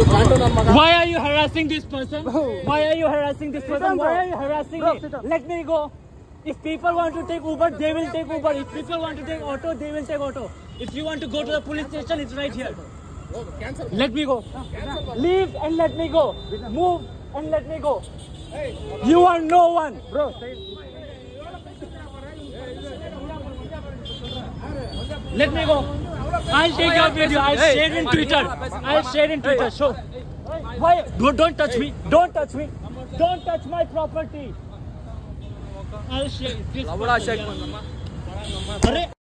Why are you harassing this person? Why are you harassing this person? Why are you harassing me? Let me go. If people want to take Uber, they will take Uber. If people want to take auto, they will take auto. If you want to go to the police station, it's right here. Let me go. Leave and let me go. Move and let me go. You are no one. Bro. Let me go. I'll take your video. I'll share in Twitter. I'll share in Twitter. Show. Why? Don't touch me. Don't touch me. Don't touch my property. I'll share this.